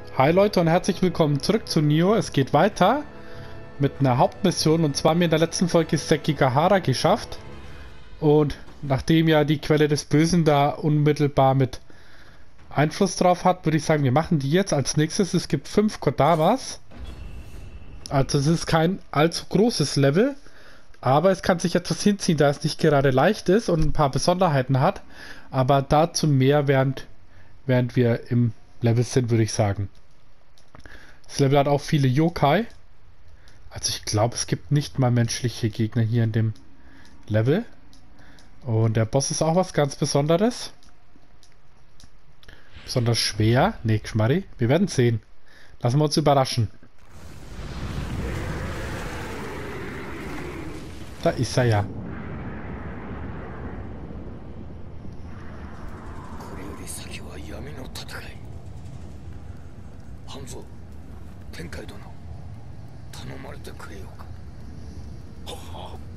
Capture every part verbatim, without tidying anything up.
Hi Leute und herzlich willkommen zurück zu Nioh. Es geht weiter mit einer Hauptmission, und zwar haben wir in der letzten Folge Sekigahara geschafft. Und nachdem ja die Quelle des Bösen da unmittelbar mit Einfluss drauf hat, würde ich sagen, wir machen die jetzt als nächstes. Es gibt fünf Kodamas. Also es ist kein allzu großes Level, aber es kann sich etwas hinziehen, da es nicht gerade leicht ist und ein paar Besonderheiten hat. Aber dazu mehr, während, während wir im Level sind, würde ich sagen. Das Level hat auch viele Yokai. Also ich glaube, es gibt nicht mal menschliche Gegner hier in dem Level. Und der Boss ist auch was ganz Besonderes. Besonders schwer. Nee, Schmarri. Wir werden sehen. Lassen wir uns überraschen. Da ist er ja. 天海殿、頼まれてくれようか。はは。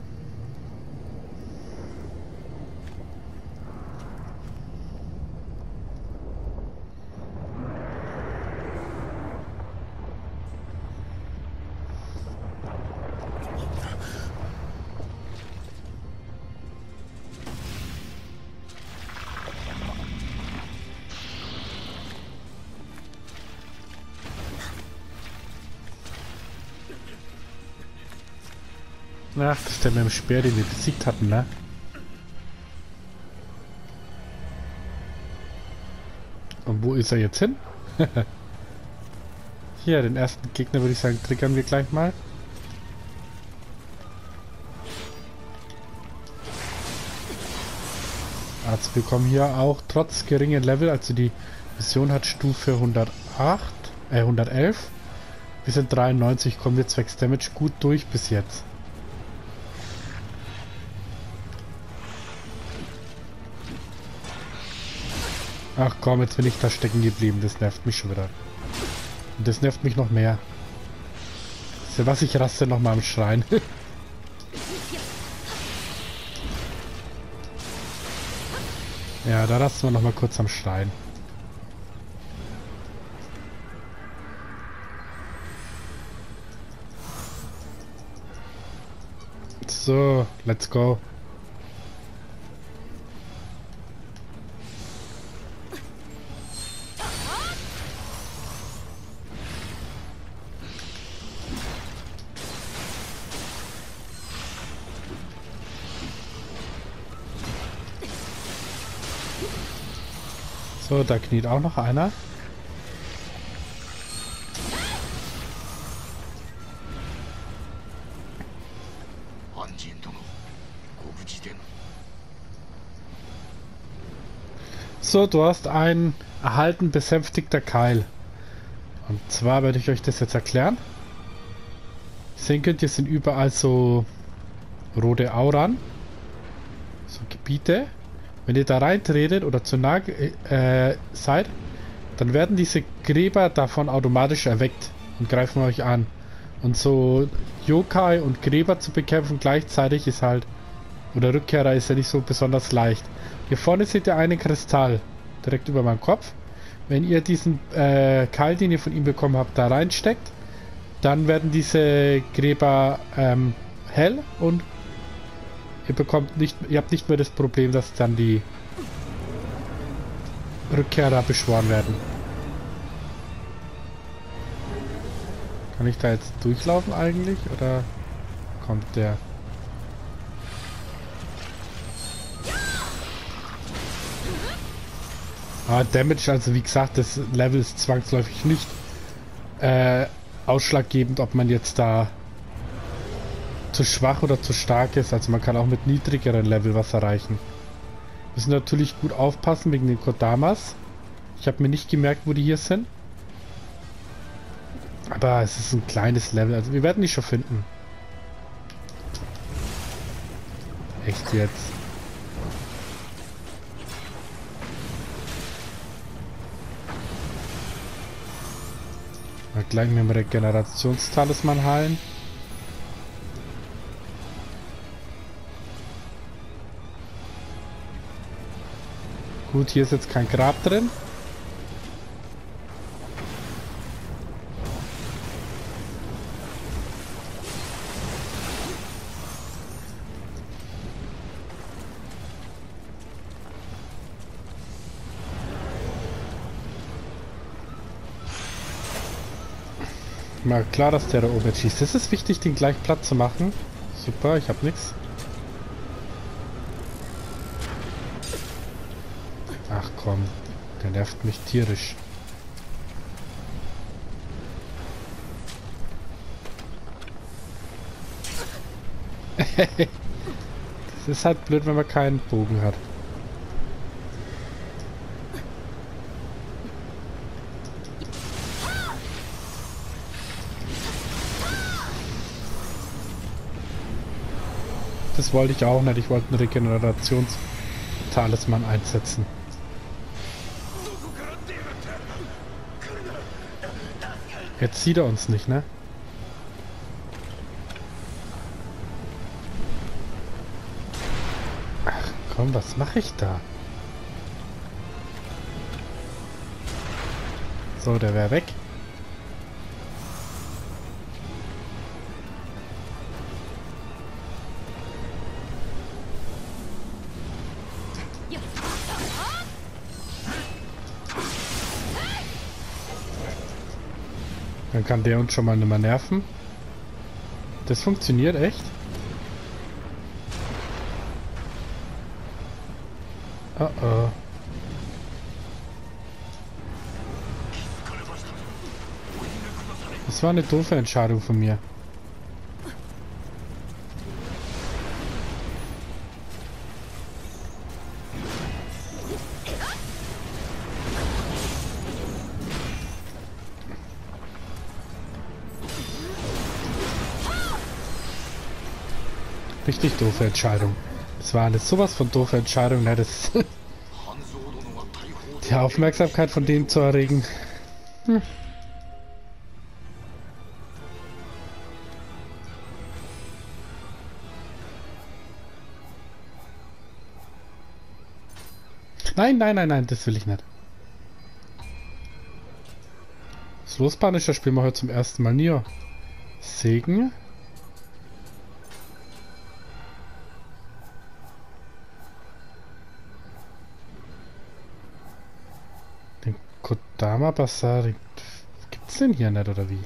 Ach, das ist der mit dem Speer, den wir besiegt hatten, ne? Und wo ist er jetzt hin? Hier, den ersten Gegner würde ich sagen, triggern wir gleich mal. Also wir kommen hier auch trotz geringen Level, also die Mission hat Stufe hundertacht, äh hundertelf. Wir sind dreiundneunzig, kommen wir zwecks Damage gut durch bis jetzt. Ach komm, jetzt bin ich da stecken geblieben. Das nervt mich schon wieder. Und das nervt mich noch mehr. So, was, ich raste noch mal am Schreien. Ja, da rasten wir noch mal kurz am Schreien. So, let's go. So, da kniet auch noch einer. So, du hast einen erhalten besänftigter Keil. Und zwar werde ich euch das jetzt erklären. Sehen könnt ihr, sind überall so rote Auran. So Gebiete. Wenn ihr da reintretet oder zu nah äh, seid, dann werden diese Gräber davon automatisch erweckt und greifen euch an. Und so Yokai und Gräber zu bekämpfen gleichzeitig ist halt, oder Rückkehrer ist ja nicht so besonders leicht. Hier vorne seht ihr einen Kristall, direkt über meinem Kopf. Wenn ihr diesen äh, Keil, den ihr von ihm bekommen habt, da reinsteckt, dann werden diese Gräber ähm, hell und Ihr bekommt nicht, ihr habt nicht mehr das Problem, dass dann die Rückkehrer beschworen werden. Kann ich da jetzt durchlaufen eigentlich? Oder kommt der? Ah, Damage, also wie gesagt, das Level ist zwangsläufig nicht äh, ausschlaggebend, ob man jetzt da zu schwach oder zu stark ist. Also man kann auch mit niedrigeren Level was erreichen. Wir müssen natürlich gut aufpassen wegen den Kodamas. Ich habe mir nicht gemerkt, wo die hier sind. Aber es ist ein kleines Level. Also wir werden die schon finden. Echt jetzt. Mal gleich mit dem Regenerationstalisman heilen. Gut, hier ist jetzt kein Grab drin. Mal klar, dass der da oben schießt. Es ist wichtig, den gleich platt zu machen. Super, ich hab nichts. Ach komm, der nervt mich tierisch. Das ist halt blöd, wenn man keinen Bogen hat. Das wollte ich auch nicht. Ich wollte einen Regenerations-Talisman einsetzen. Jetzt sieht er uns nicht, ne? Ach komm, was mache ich da? So, der wäre weg. Dann kann der uns schon mal nicht mehr nerven. Das funktioniert echt. Oh oh. Das war eine doofe Entscheidung von mir. Richtig doofe Entscheidung. Das war eine sowas von doofe Entscheidung, ne? Das die Aufmerksamkeit von denen zu erregen. Hm. Nein, nein, nein, nein, das will ich nicht. Das Losbanischer spielen wir heute zum ersten Mal Nier. Segen. Den Kodama Basari. Gibt's den hier nicht, oder wie?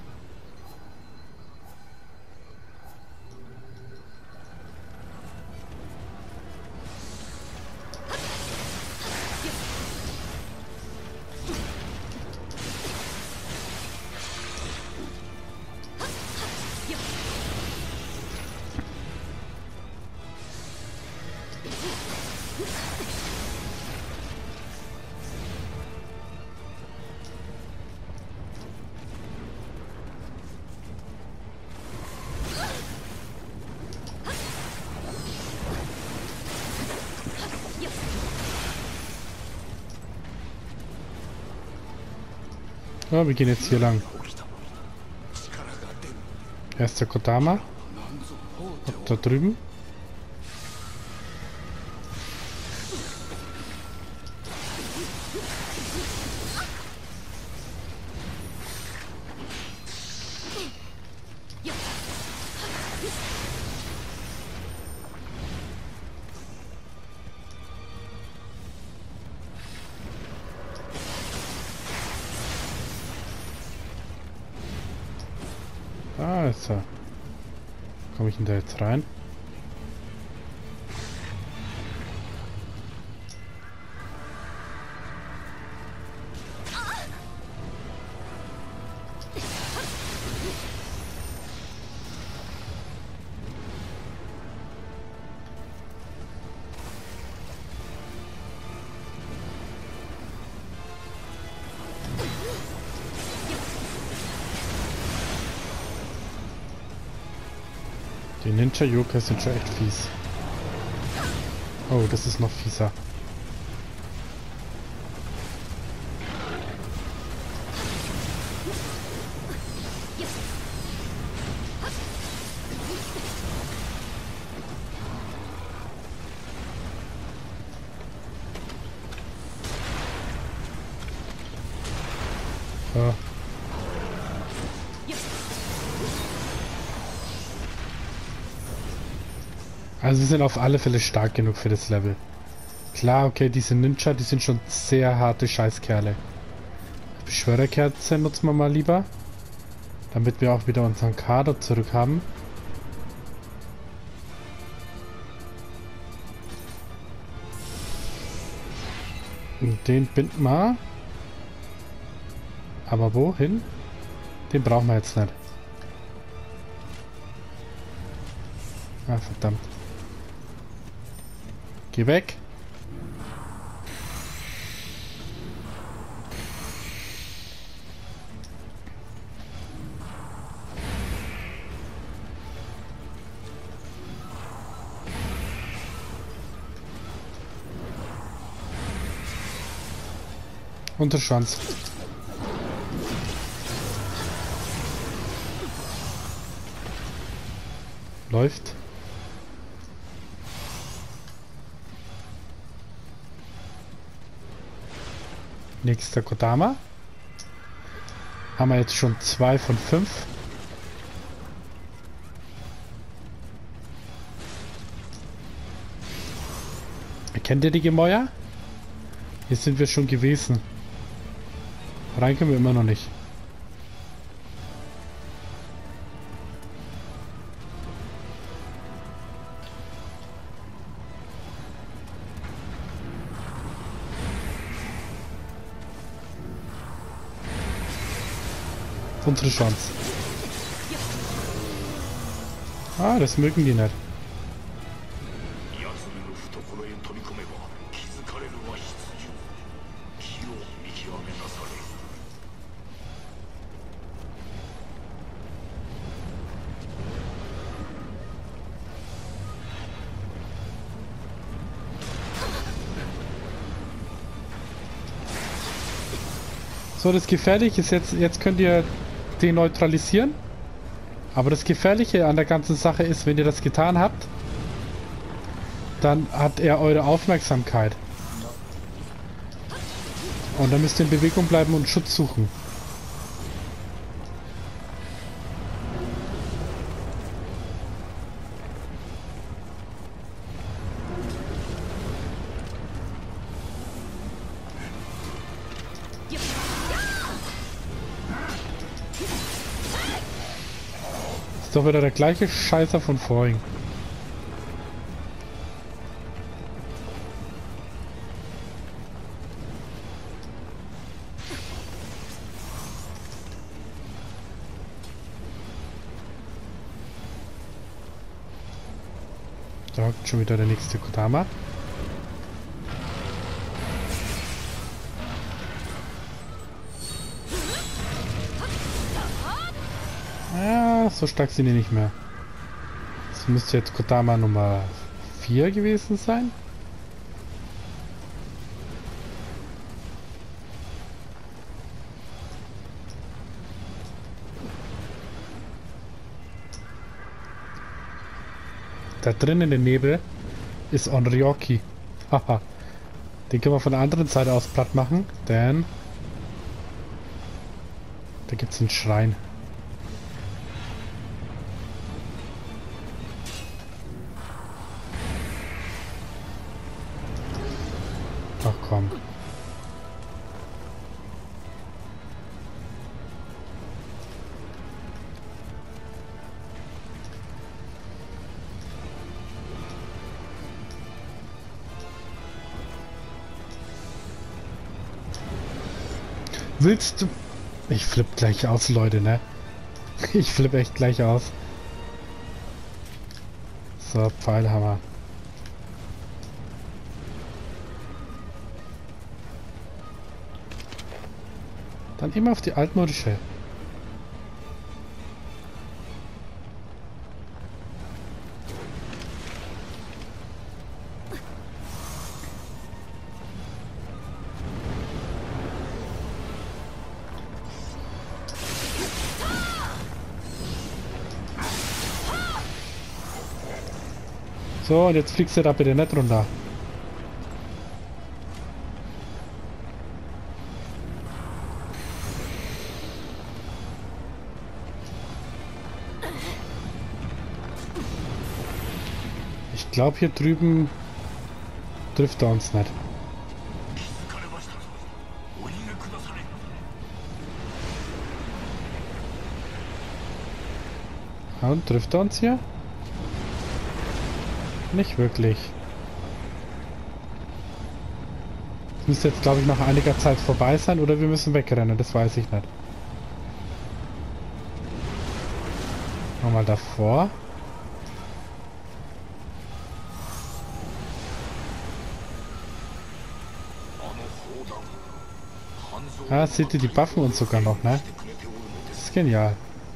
Ja, wir gehen jetzt hier lang. Erster Kodama. Ab da drüben. Ah, ist er. Komme ich denn da jetzt rein? Die Ninja-Yokai sind schon echt fies. Oh, das ist noch fieser. So. Also wir sind auf alle Fälle stark genug für das Level. Klar, okay, diese Ninja, die sind schon sehr harte Scheißkerle. Beschwörerkerze nutzen wir mal lieber. Damit wir auch wieder unseren Kader zurück haben. Und den binden wir. Aber wohin? Den brauchen wir jetzt nicht. Ah, verdammt. Geh weg. Unterschwanz. Läuft. Nächster Kodama. Haben wir jetzt schon zwei von fünf. Kennt ihr die Gemäuer? Hier sind wir schon gewesen. Rein können wir immer noch nicht. Unsere Chance. Ah, das mögen die nicht. So, das Gefährliche ist jetzt, jetzt könnt ihr den neutralisieren. Aber das Gefährliche an der ganzen Sache ist, wenn ihr das getan habt, dann hat er eure Aufmerksamkeit. Und dann müsst ihr in Bewegung bleiben und Schutz suchen. Ist doch wieder der gleiche Scheißer von vorhin. Da hockt schon wieder der nächste Kodama. Ja, so stark sind die nicht mehr. Das müsste jetzt Kodama Nummer vier gewesen sein. Da drin in dem Nebel ist Onryoki. Haha. Den können wir von der anderen Seite aus platt machen, denn da gibt es einen Schrein. Ach komm. Willst du... Ich flipp gleich aus, Leute, ne? Ich flipp echt gleich aus. So, Pfeilhammer. Dann immer auf die altmodische. So, und jetzt fliegst du da bitte nicht runter. Ich glaube, hier drüben trifft er uns nicht. Und trifft er uns hier? Nicht wirklich. Es müsste jetzt, glaube ich, nach einiger Zeit vorbei sein oder wir müssen wegrennen, das weiß ich nicht. Nochmal davor. Ah, seht ihr, die buffen uns sogar noch, ne? Das ist genial.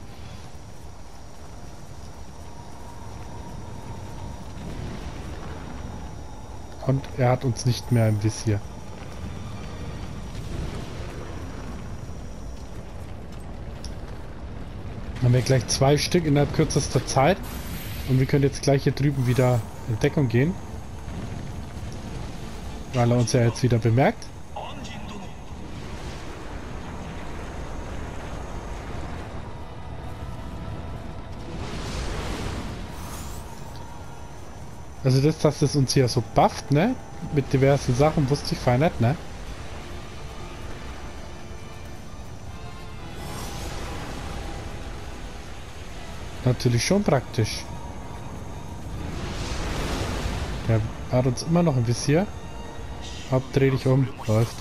Und er hat uns nicht mehr im Visier. Dann haben wir gleich zwei Stück innerhalb kürzester Zeit. Und wir können jetzt gleich hier drüben wieder in Deckung gehen. Weil er uns ja jetzt wieder bemerkt. Also das, dass das uns hier so bufft, ne? Mit diversen Sachen, wusste ich fein nicht, ne? Natürlich schon praktisch. Der hat uns immer noch ein Visier. Haupt, dreh dich um. Läuft.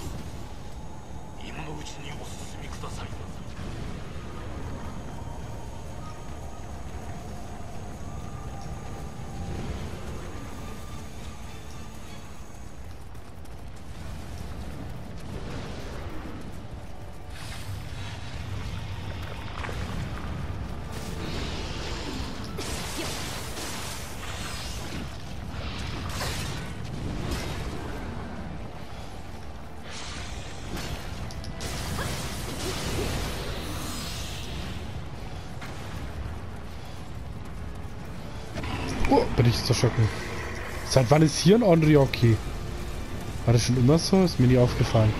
Oh, bin ich zu schocken. Seit wann ist hier ein Onryoki? War das schon immer so? Ist mir nie aufgefallen.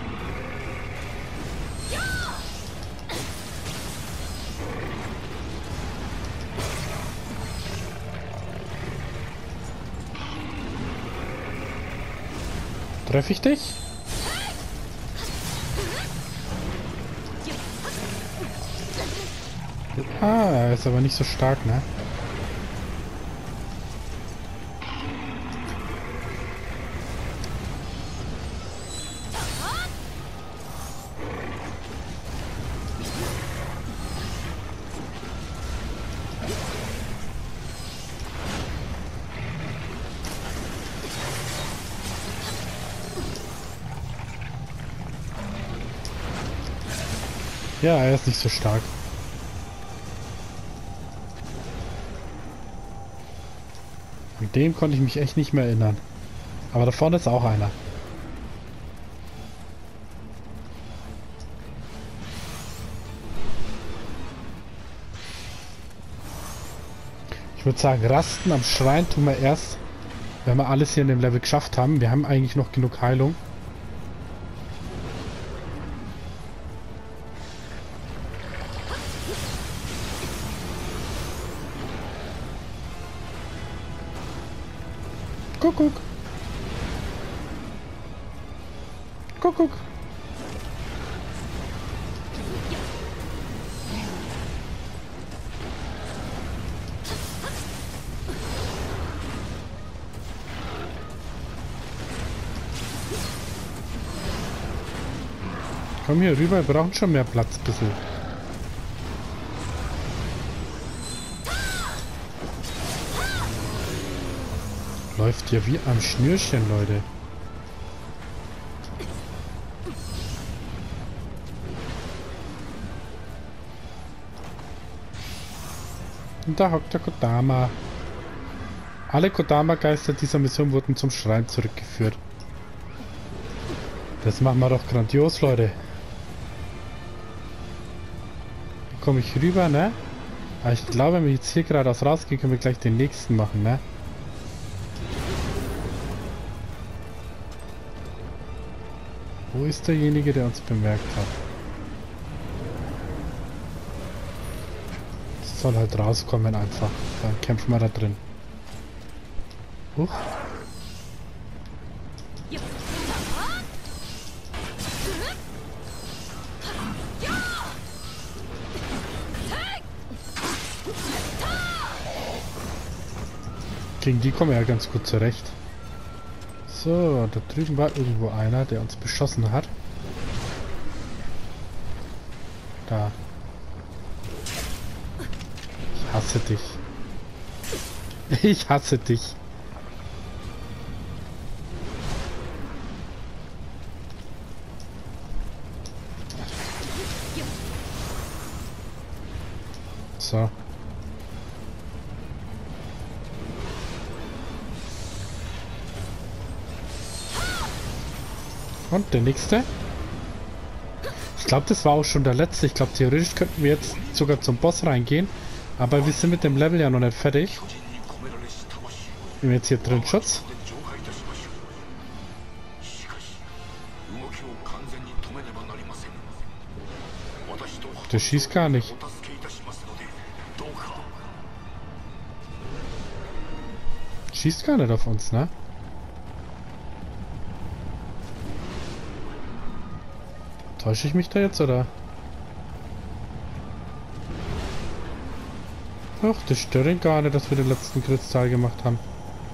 Treffe ich dich? Ah, er ist aber nicht so stark, ne? Ja, er ist nicht so stark. An dem konnte ich mich echt nicht mehr erinnern. Aber da vorne ist auch einer. Ich würde sagen, rasten am Schrein tun wir erst, wenn wir alles hier in dem Level geschafft haben. Wir haben eigentlich noch genug Heilung. Kuckuck. Kuckuck. Komm hier rüber, wir brauchen schon mehr Platz, bisschen. Läuft ja wie am Schnürchen, Leute. Und da hockt der Kodama. Alle Kodama-Geister dieser Mission wurden zum Schrein zurückgeführt. Das machen wir doch grandios, Leute. Hier komme ich rüber, ne? Aber ich glaube, wenn wir jetzt hier geradeaus rausgehen, können wir gleich den nächsten machen, ne? Wo ist derjenige, der uns bemerkt hat? Das soll halt rauskommen einfach. Dann kämpfen wir da drin. Huch. Gegen die kommen wir ja ganz gut zurecht. So, da drüben war irgendwo einer, der uns beschossen hat. Da. Ich hasse dich. Ich hasse dich. So. Und der nächste. Ich glaube, das war auch schon der letzte. Ich glaube, theoretisch könnten wir jetzt sogar zum Boss reingehen. Aber wir sind mit dem Level ja noch nicht fertig. Wir haben jetzt hier drin Schutz. Der schießt gar nicht. Schießt gar nicht auf uns, ne? Täusche ich mich da jetzt, oder? Ach, das stört ihn gar nicht, dass wir den letzten Kristall gemacht haben.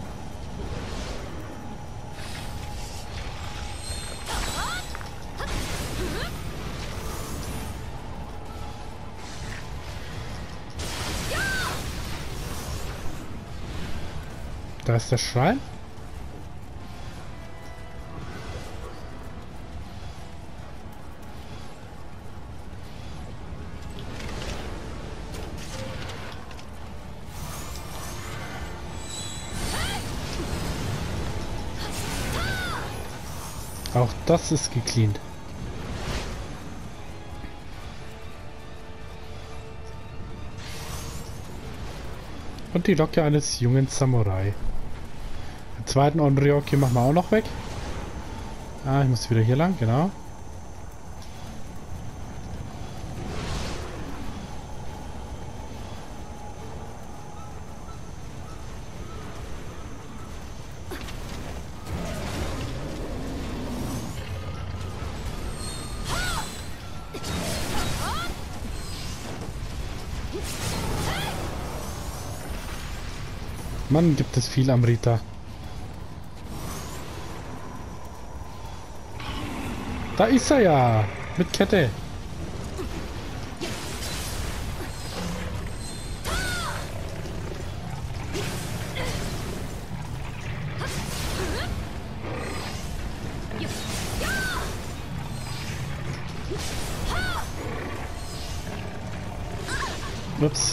Da ist der Schrein. Auch das ist gecleant. Und die Locke eines jungen Samurai. Den zweiten Onryoki machen wir auch noch weg. Ah, ich muss wieder hier lang, genau. Mann, gibt es viel Amrita. Da ist er ja! Mit Kette. Ups.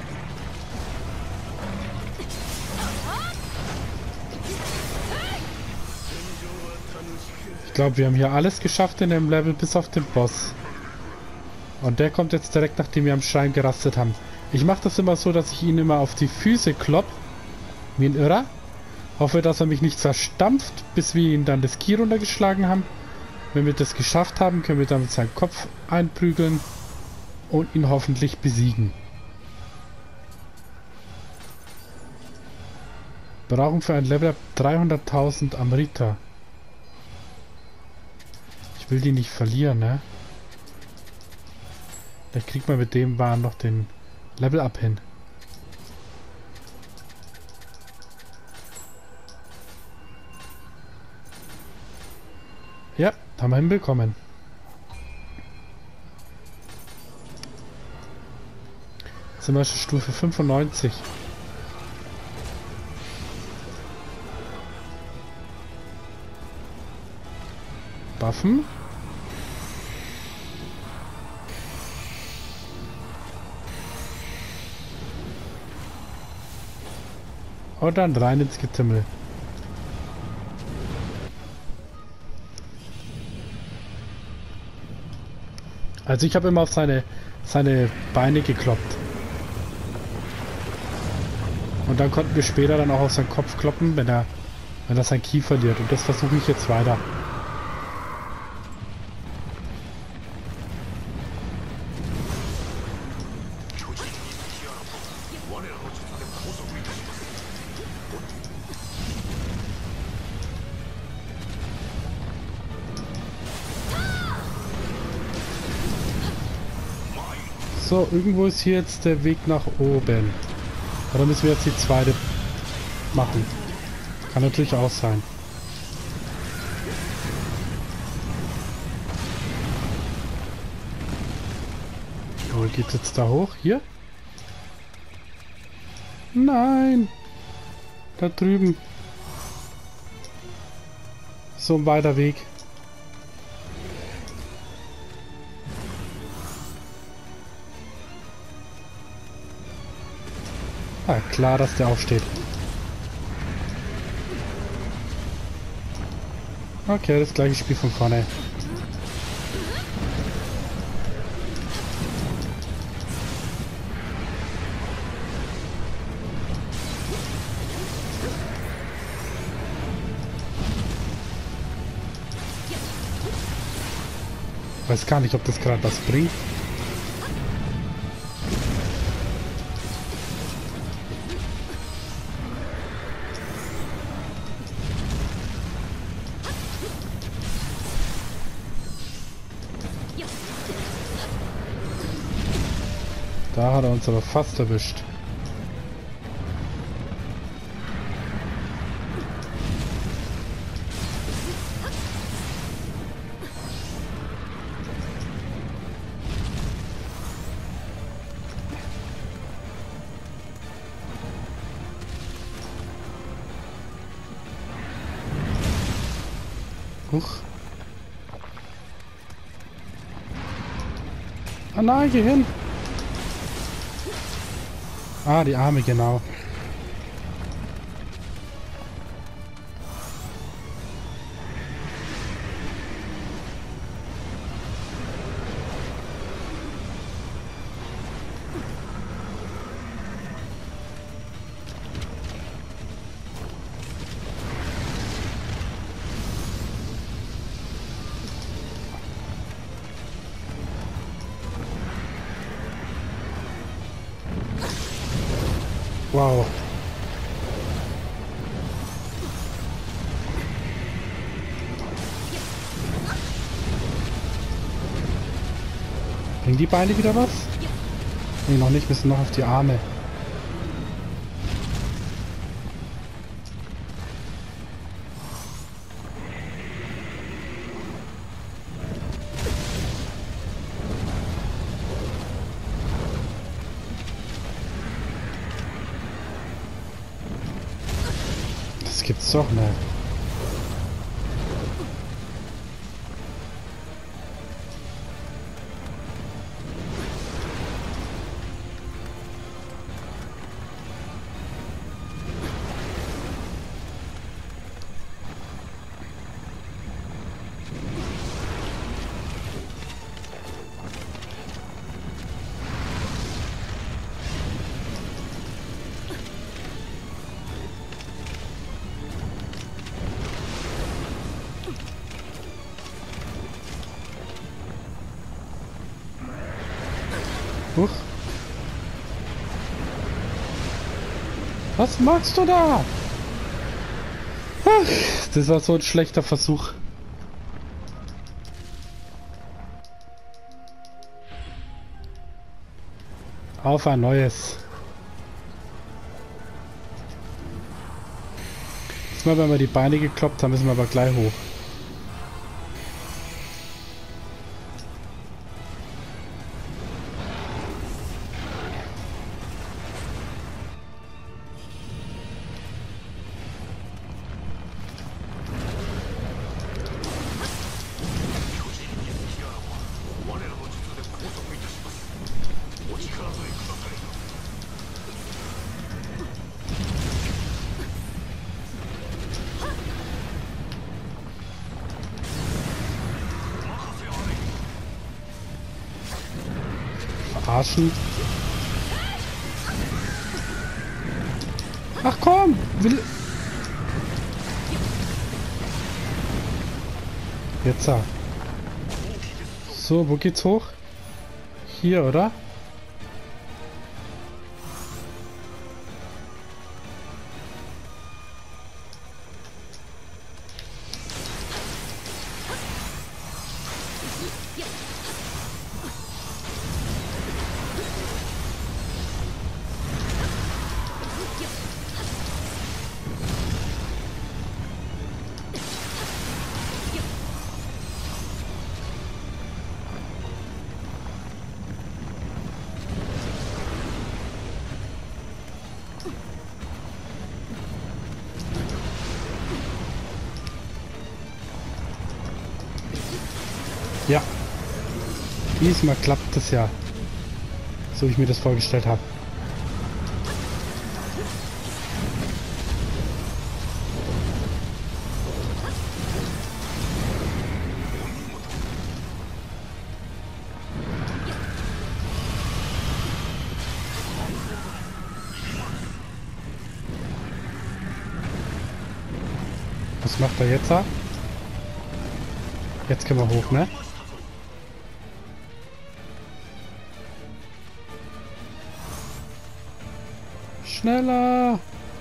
Ich glaube, wir haben hier alles geschafft in dem Level, bis auf den Boss. Und der kommt jetzt direkt, nachdem wir am Schrein gerastet haben. Ich mache das immer so, dass ich ihn immer auf die Füße klopp. Wie ein Irrer. Hoffe, dass er mich nicht zerstampft, bis wir ihn dann das Ki runtergeschlagen haben. Wenn wir das geschafft haben, können wir dann mit seinem Kopf einprügeln und ihn hoffentlich besiegen. Brauchen für ein Level dreihunderttausend Amrita. Ich will die nicht verlieren, ne? Vielleicht kriegt man mit dem Waren noch den Level Up hin. Ja, haben wir hinbekommen. Jetzt sind wir schon Stufe fünfundneunzig. Waffen. Und dann rein ins Getümmel. Also ich habe immer auf seine seine Beine gekloppt. Und dann konnten wir später dann auch auf seinen Kopf kloppen, wenn er wenn er sein Ki verliert. Und das versuche ich jetzt weiter. So, irgendwo ist hier jetzt der Weg nach oben. Oder müssen wir jetzt die zweite machen. Kann natürlich auch sein. Wo geht's jetzt da hoch? Hier? Nein! Da drüben. So ein weiter Weg. Ah, klar, dass der aufsteht. Okay, das gleiche Spiel von vorne. Weiß gar nicht, ob das gerade was bringt. Da hat er uns aber fast erwischt. Huch. Ah nein, geh hin. Ah, die Arme, genau. Wow. Bringen die Beine wieder was? Nee, noch nicht. Wir müssen noch auf die Arme. Das gibt's doch nicht. Huch. Was machst du da? Ach, das war so ein schlechter Versuch. Auf ein neues. Jetzt mal, wenn wir die Beine gekloppt haben, müssen wir aber gleich hoch. Verarschen. Ach komm! Will... Jetzt. So, wo geht's hoch? Hier, oder? Ja. Diesmal klappt das ja. So wie ich mir das vorgestellt habe. Was macht er jetzt? Jetzt können wir hoch, ne? Schneller!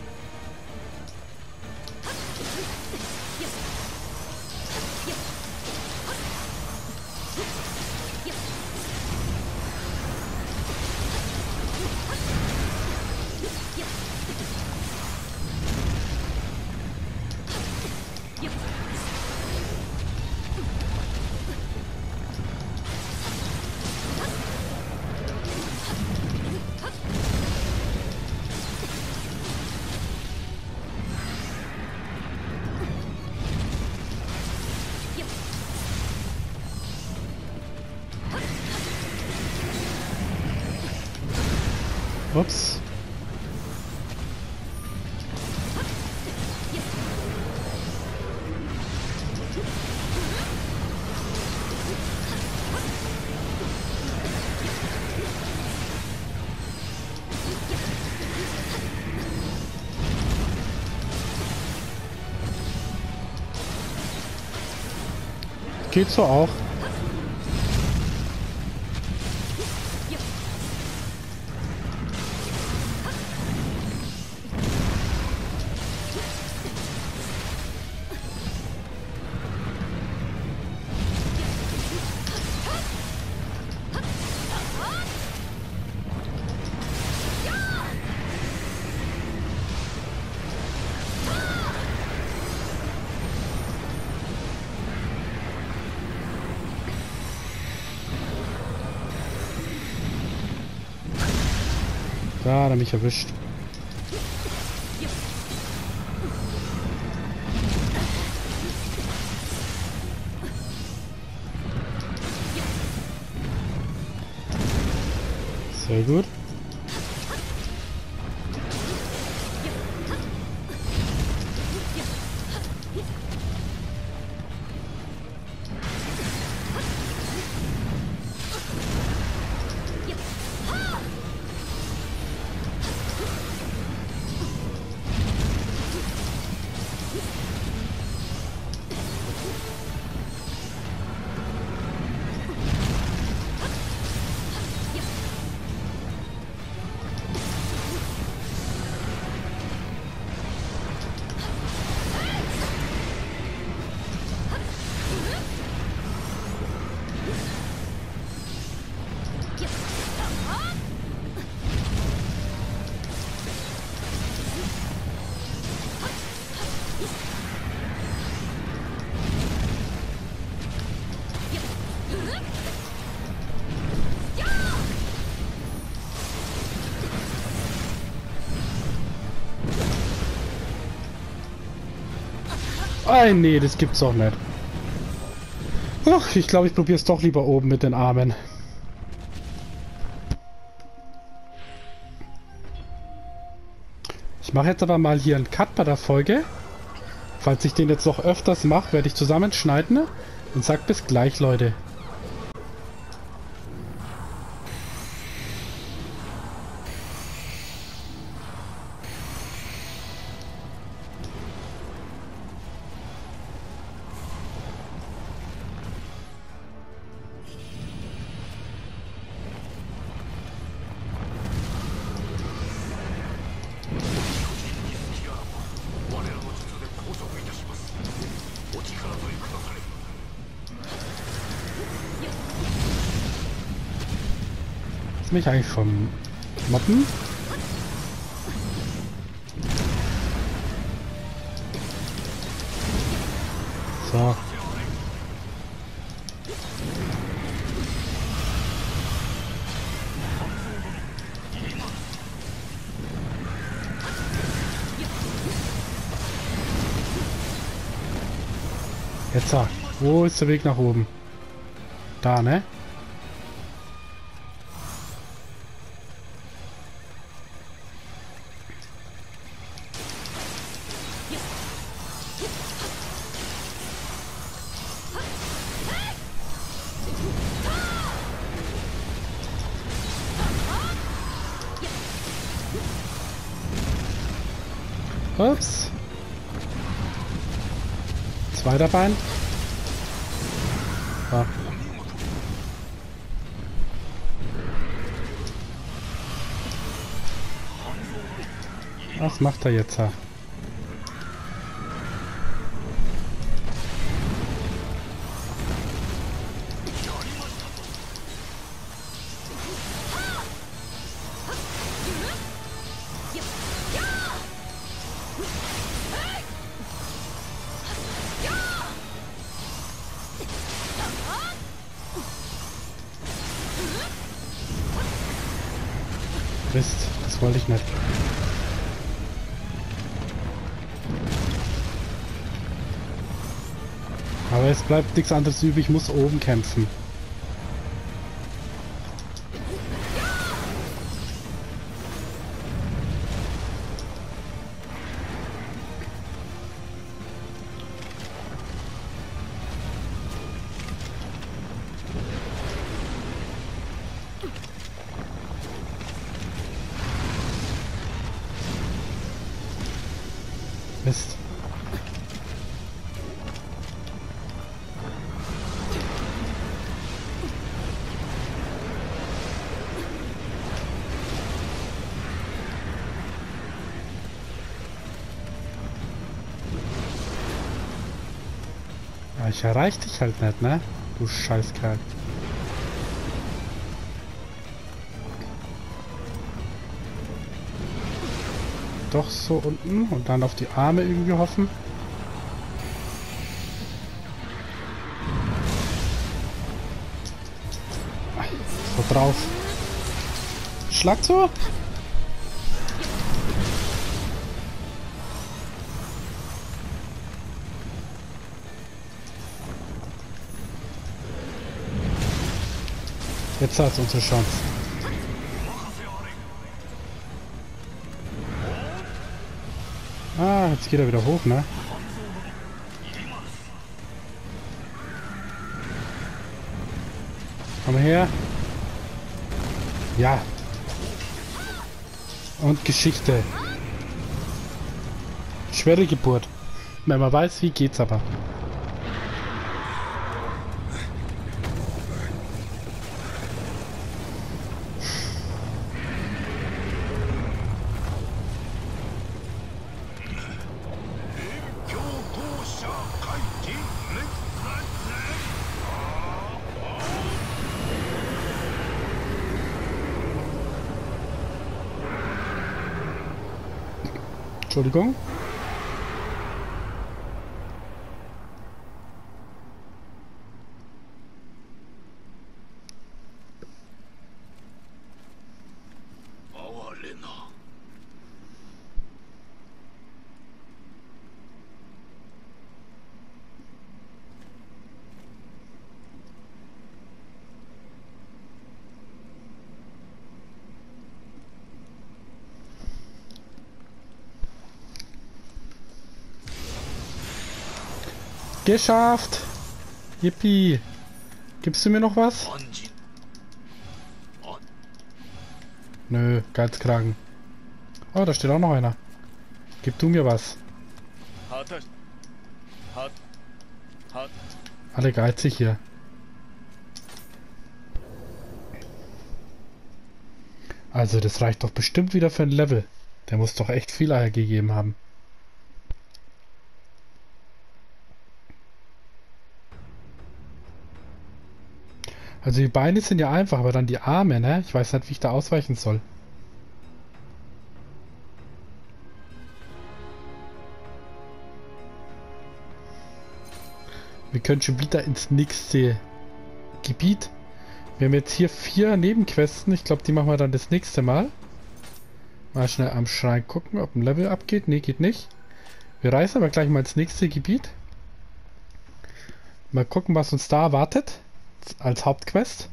Ups. Geht so auch. Da hat er mich erwischt. Sehr gut. Ei, nee, das gibt's doch nicht. Ach, ich glaube, ich probiere es doch lieber oben mit den Armen. Ich mache jetzt aber mal hier einen Cut bei der Folge. Falls ich den jetzt noch öfters mache, werde ich zusammenschneiden und sag bis gleich, Leute. Mich eigentlich vom Motten. So. Jetzt, wo ist der Weg nach oben? Da, ne? Ups. Zweiter Bein. Ja. Was macht er jetzt? Mist, das wollte ich nicht. Aber es bleibt nichts anderes übrig, ich muss oben kämpfen. Mist. Ja, ich erreich dich halt nicht, ne? Du Scheißkerl. Doch so unten und dann auf die Arme irgendwie hoffen. So drauf. Schlag zu! Jetzt hat es unsere Chance. Ah, jetzt geht er wieder hoch, ne? Komm her. Ja. Und Geschichte. Schwere Geburt. Wenn man weiß, wie geht's aber. Entschuldigung. Geschafft! Yippie! Gibst du mir noch was? Nö, Geizkragen. Oh, da steht auch noch einer. Gib du mir was. Alle geizig hier. Also, das reicht doch bestimmt wieder für ein Level. Der muss doch echt viel Eier gegeben haben. Also die Beine sind ja einfach, aber dann die Arme, ne? Ich weiß nicht, wie ich da ausweichen soll. Wir können schon wieder ins nächste Gebiet. Wir haben jetzt hier vier Nebenquesten. Ich glaube, die machen wir dann das nächste Mal. Mal schnell am Schrein gucken, ob ein Level abgeht. Ne, geht nicht. Wir reisen aber gleich mal ins nächste Gebiet. Mal gucken, was uns da erwartet. als Hauptquest.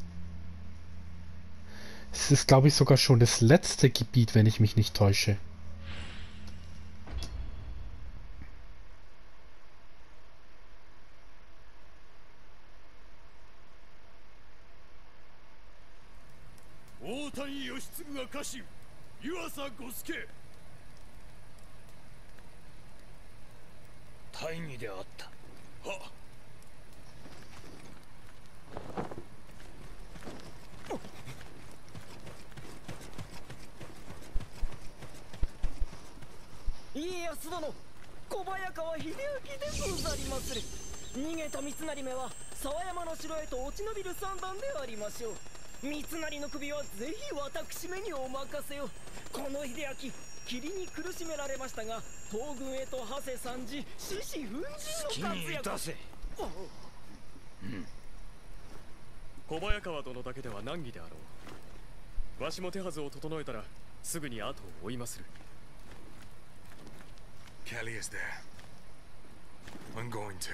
Es ist, glaube ich, sogar schon das letzte Gebiet, wenn ich mich nicht täusche. Taimi であった。はっ。 家康殿、小早川秀明でござりまする。逃げた三成めは沢山の城へと落ち延びる算段でありましょう。三成の首はぜひ私めにお任せを。この秀明、霧に苦しめられましたが、東軍へと馳せ参じ、獅子奮迅の活躍。 出せ。うん。 小早川殿だけでは難儀であろう。わしも手はずを整えたらすぐに後を追いまする。 Kelly is there. I'm going to.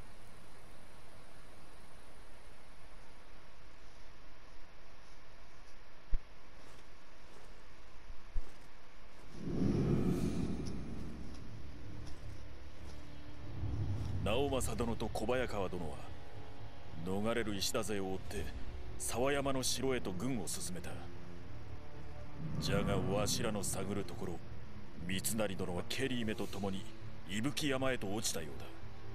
Nao Masa殿と小早川殿は逃れる石田勢を追って沢山の城へと軍を進めた。じゃがわしらの探るところ、三成殿はケリーめと共に伊吹山へと落ちたようだ。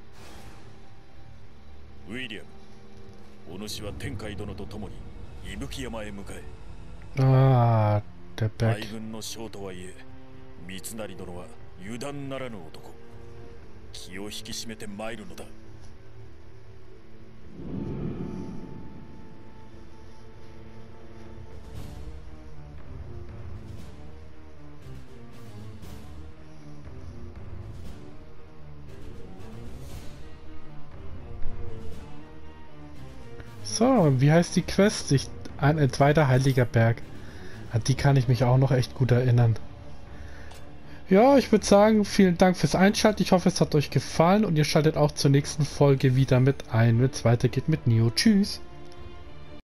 ウィリアム、お主は天海殿と共に伊吹山へ向かえ。 ああ、der Berg。 大軍の将とはいえ、三成殿は油断ならぬ男。気を引き締めて参るのだ。 So, wie heißt die Quest? Ich, ein, ein zweiter heiliger Berg. An die kann ich mich auch noch echt gut erinnern. Ja, ich würde sagen, vielen Dank fürs Einschalten. Ich hoffe, es hat euch gefallen und ihr schaltet auch zur nächsten Folge wieder mit ein, wenn es weitergeht mit Neo. Tschüss!